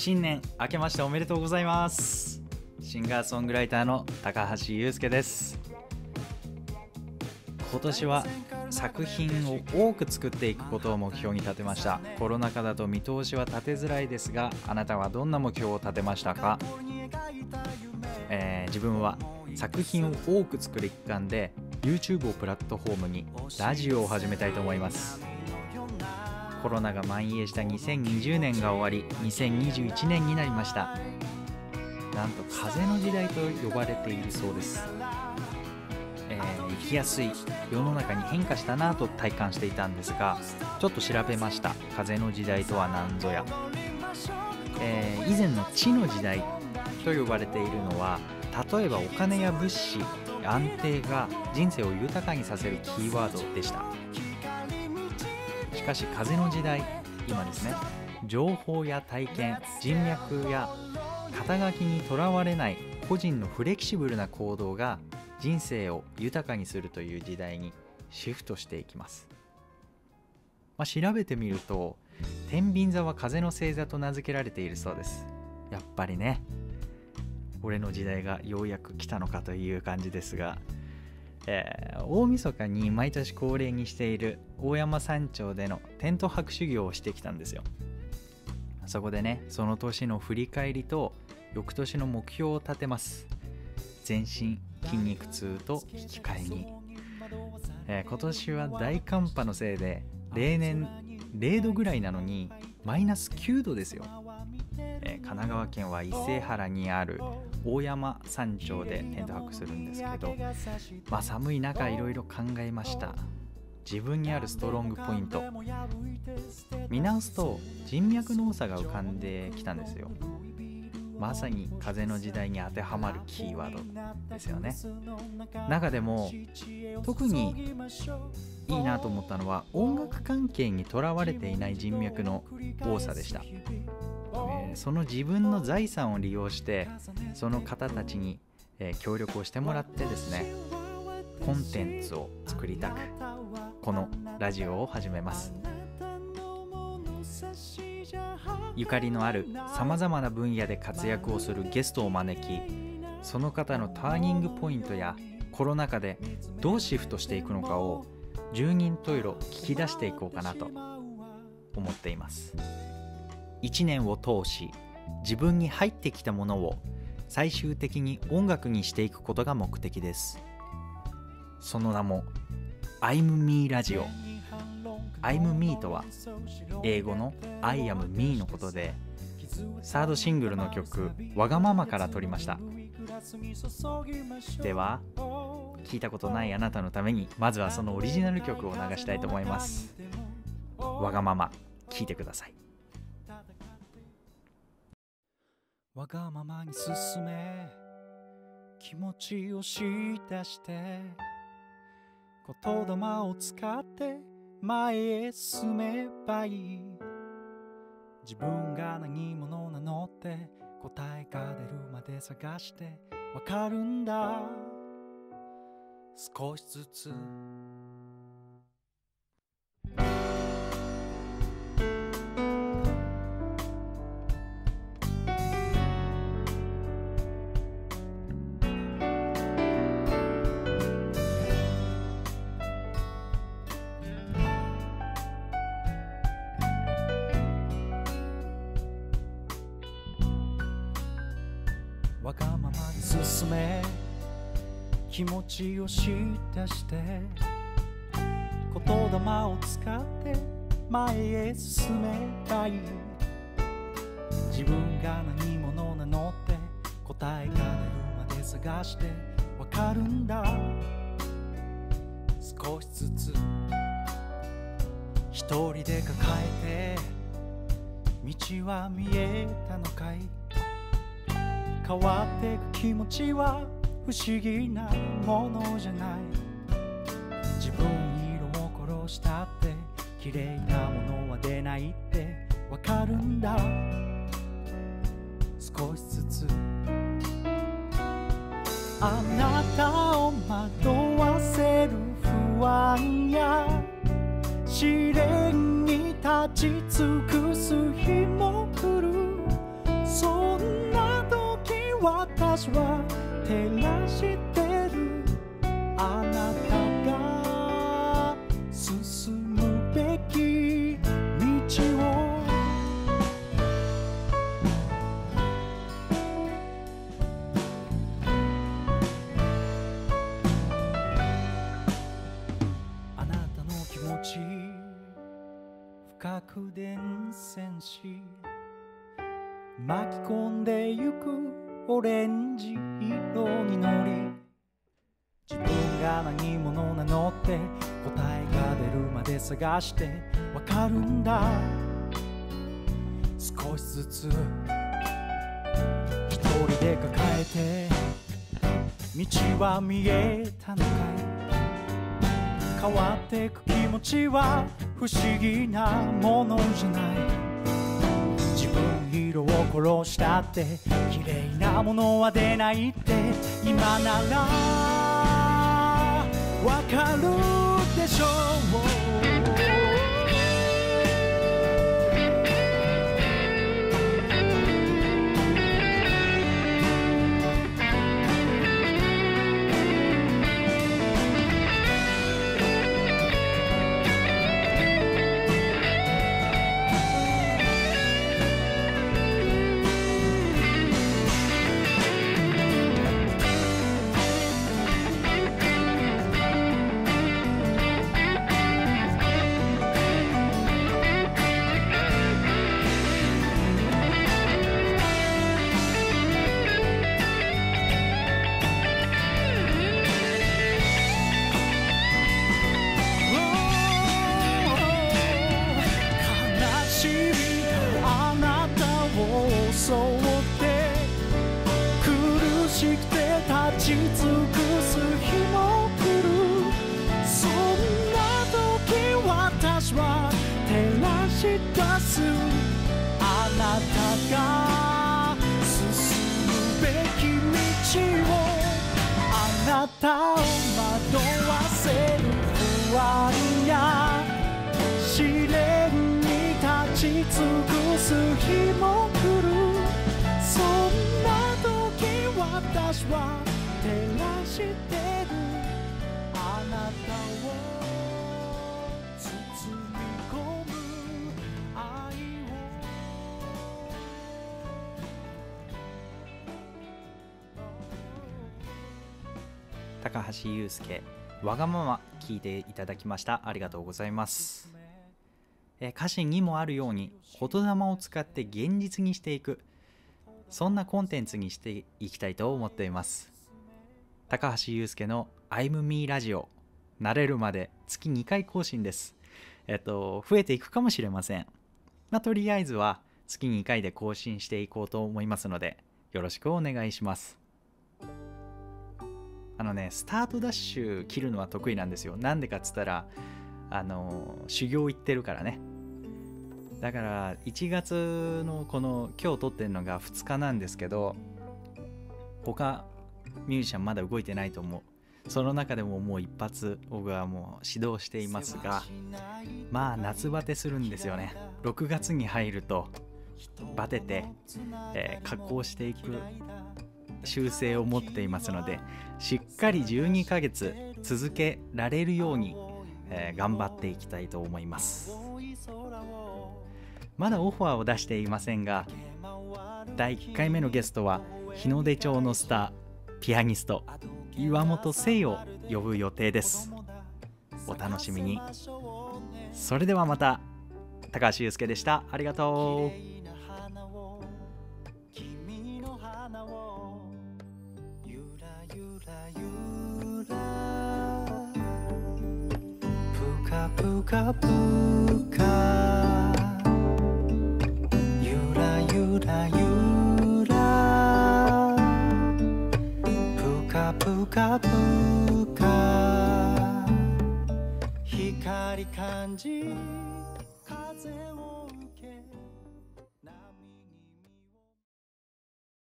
新年明けましておめでとうございます。シンガーソングライターの高橋祐介です。今年は作品を多く作っていくことを目標に立てました。コロナ禍だと見通しは立てづらいですが、あなたはどんな目標を立てましたか？自分は作品を多く作る一環で YouTube をプラットフォームにラジオを始めたいと思います。コロナが蔓延した2020年が終わり、2021年になりました。なんと風の時代と呼ばれているそうです。生きやすい世の中に変化したなと体感していたんですが、ちょっと調べました。風の時代とは何ぞや。以前の地の時代と呼ばれているのは、例えばお金や物資、安定が人生を豊かにさせるキーワードでした。しかし風の時代、今ですね、情報や体験、人脈や肩書きにとらわれない個人のフレキシブルな行動が人生を豊かにするという時代にシフトしていきます。調べてみると、天秤座は風の星座と名付けられているそうです。やっぱりね、俺の時代がようやく来たのかという感じですが、大晦日に毎年恒例にしている大山山頂でのテント泊修行をしてきたんですよ。そこでね、その年の振り返りと翌年の目標を立てます。全身筋肉痛と引き換えに、今年は大寒波のせいで例年0度ぐらいなのにマイナス9度ですよ。神奈川県は伊勢原にある大山山頂でテント泊するんですけど、寒い中いろいろ考えました。自分にあるストロングポイント見直すと、人脈の多さが浮かんできたんですよ。まさに風の時代に当てはまるキーワードですよね。中でも特にいいなと思ったのは、音楽関係にとらわれていない人脈の多さでした。その自分の財産を利用してその方たちに、協力をしてもらってですね、コンテンツを作りたくこのラジオを始めます。ゆかりのあるさまざまな分野で活躍をするゲストを招き、その方のターニングポイントやコロナ禍でどうシフトしていくのかを十人十色聞き出していこうかなと思っています。1年を通し自分に入ってきたものを最終的に音楽にしていくことが目的です。その名も I'm Me ラジオ。 I'm Me とは英語の I am Me のことで、サードシングルの曲わがままから取りました。では聞いたことないあなたのために、まずはそのオリジナル曲を流したいと思います。わがまま聞いてください。 わがままに進め、気持ちを知出して、言霊を使って前へ進めばいい。自分が何者なのって答えが出るまで探してわかるんだ。少しずつわがままに進め、気持ちを知出して、言霊を使って前へ進めばいい。自分が何者なのって答えが出るまで探してわかるんだ。少しずつ一人で抱えて、道は見えたのかい。変わっていく気持ちは不思議なものじゃない。自分に色を殺したって綺麗なものは出ないってわかるんだ。少しずつあなたを惑わせる不安や試練に立ち尽くす日も来る。 私は照らしてるあなたが進むべき道をあなたの気持ち深く伝染し巻き込んでゆくオレンジ色に乗り自分が何者なのって答えが出るまで探してわかるんだ少しずつ一人で抱えて道は見えたのかい変わってく気持ちは不思議なものじゃない自分色を殺したって綺麗なものは出ないって今ならわかるでしょう襲って苦しくて立ち尽くす日も来るそんな時私は照らし出すあなたが進むべき道をあなたを惑わせる不安や試練に立ち尽くす日も来るそんな時私は照らしてるあなたを包み込む愛を高橋優介わがまま聞いていただきました。ありがとうございます。歌詞にもあるように言霊を使って現実にしていくそんなコンテンツにしていきたいと思っています。高橋優介の I'm Me ラジオ慣れるまで月2回更新です。増えていくかもしれません。とりあえずは月2回で更新していこうと思いますのでよろしくお願いします。スタートダッシュ切るのは得意なんですよ。なんでかっつったら修行行ってるからね。だから1月のこの今日撮ってるのが2日なんですけど他ミュージシャンまだ動いてないと思う。その中でももう一発僕はもう指導していますが夏バテするんですよね。6月に入るとバテて、加工していく習性を持っていますのでしっかり12ヶ月続けられるように、頑張っていきたいと思います。まだオファーを出していませんが第1回目のゲストは日の出町のスターピアニスト岩本聖を呼ぶ予定です。お楽しみに。それではまた。高橋優介でした。ありがとう。 ぷかぷかゆらゆらゆらぷかぷかぷか光感じ風を